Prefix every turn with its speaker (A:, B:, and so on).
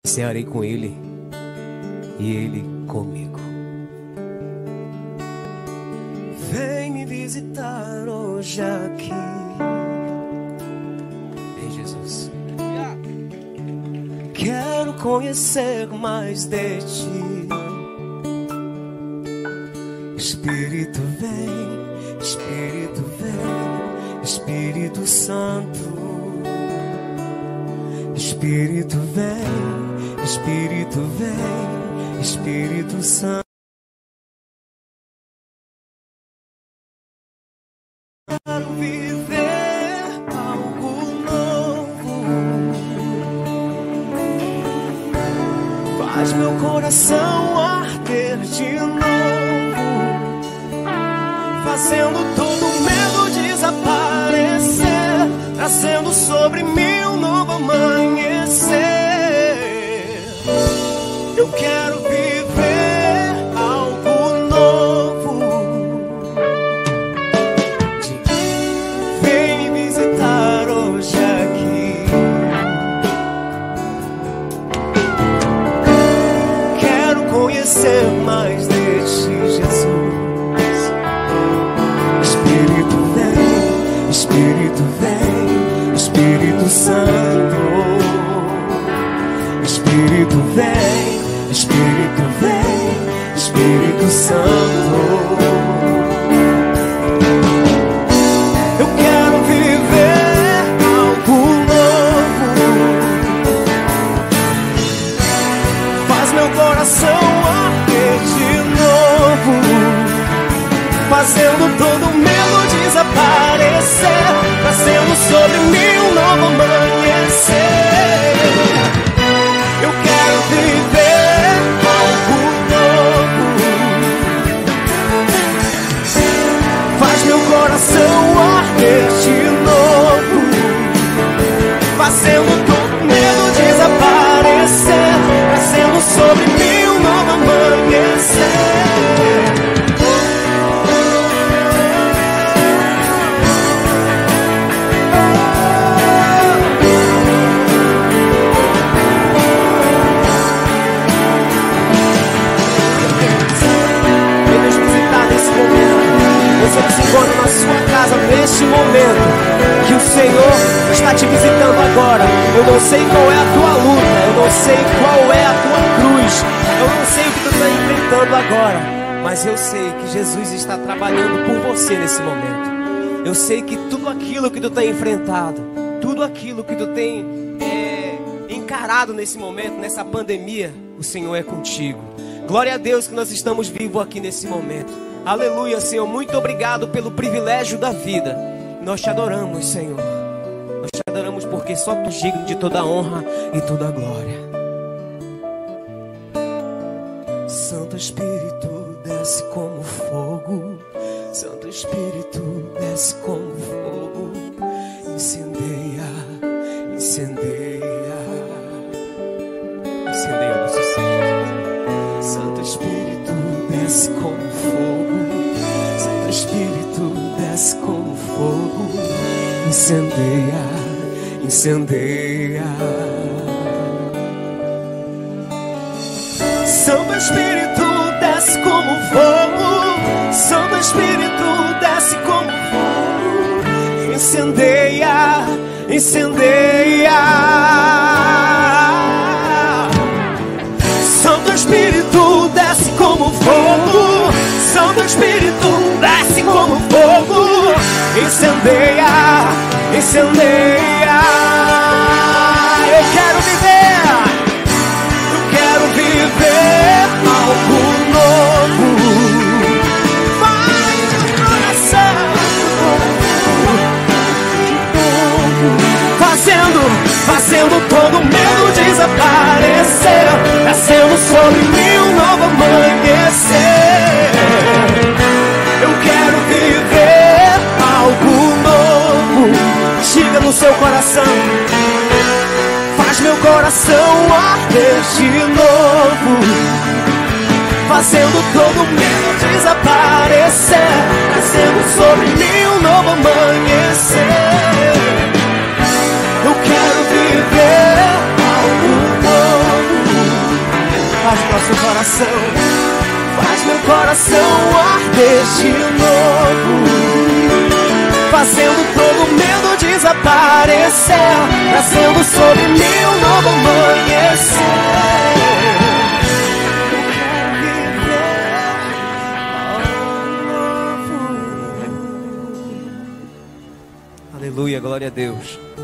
A: cearei com Ele e Ele comigo. Vem me visitar hoje aqui. Vem, Jesus. Quero conhecer mais de Ti. Espírito vem, Espírito vem, Espírito Santo. Espírito vem, Espírito vem, Espírito Santo. Quero viver algo novo. Faz meu coração arder de novo, fazendo todo medo desaparecer, trazendo sobre mim um novo amanhecer. Eu quero viver algo novo. Vem me visitar hoje aqui. Quero conhecer mais de Ti, Jesus. Espírito vem, Espírito vem, Espírito Santo. Espírito vem, Espírito vem, Espírito Santo. Eu quero viver algo novo. Faz meu coração arder de novo, fazendo todo medo desaparecer, trazendo sobre mim um novo amanhecer. Eu quero viver algo novo. Faz meu coração arder de novo, fazendo todo medo desaparecer, trazendo sobre mim um novo amanhecer. Você que se encontra na sua casa neste momento, que o Senhor está te visitando agora. Eu não sei qual é a tua luta, eu não sei qual é a tua cruz, eu não sei o que tu está enfrentando agora, mas eu sei que Jesus está trabalhando por você nesse momento. Eu sei que tudo aquilo que tu tem enfrentado, tudo aquilo que tu tem encarado nesse momento, nessa pandemia, o Senhor é contigo. Glória a Deus que nós estamos vivos aqui nesse momento. Aleluia, Senhor, muito obrigado pelo privilégio da vida. Nós te adoramos, Senhor. Nós te adoramos porque só tu és digno de toda a honra e toda a glória. Santo Espírito, desce como fogo. Santo Espírito, desce como fogo. Incendeia, incendeia, incendeia o nosso ser. Santo Espírito, desce como fogo. Santo Espírito, desce como fogo. Incendeia, incendeia. Santo Espírito, desce como fogo. Santo Espírito, desce como fogo. Incendeia, incendeia. Santo Espírito, desce como fogo. Santo Espírito, desce como fogo. Incendeia, incendeia. Eu quero viver algo novo. Vai no coração, fazendo todo medo desaparecer, trazendo sobre mim um novo amanhecer. Eu quero viver algo novo. Diga no seu coração. Faz meu coração arder de novo, fazendo todo medo desaparecer, trazendo sobre mim um novo amanhecer. Eu quero viver algo novo. coração, faz meu coração arder de novo, fazendo todo medo desaparecer, trazendo sobre mim um novo amanhecer. Aleluia, glória a Deus.